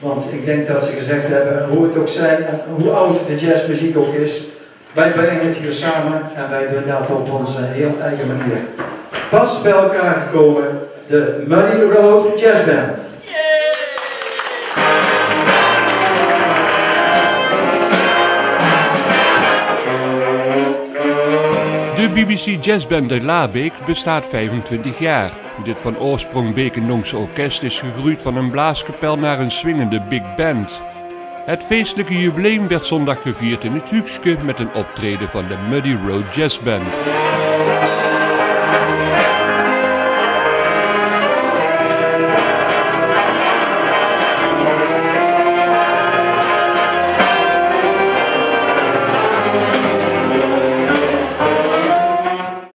Want ik denk dat ze gezegd hebben, hoe het ook zijn en hoe oud de jazzmuziek ook is, wij brengen het hier samen en wij doen dat op onze heel eigen manier. Pas bij elkaar gekomen, de Muddy Road Jazz Band. De BBC Jazzband uit Laarbeek bestaat 25 jaar. Dit van oorsprong Bekenongse orkest is gegroeid van een blaaskapel naar een swingende big band. Het feestelijke jubileum werd zondag gevierd in het Huukske met een optreden van de Muddy Road Jazz Band.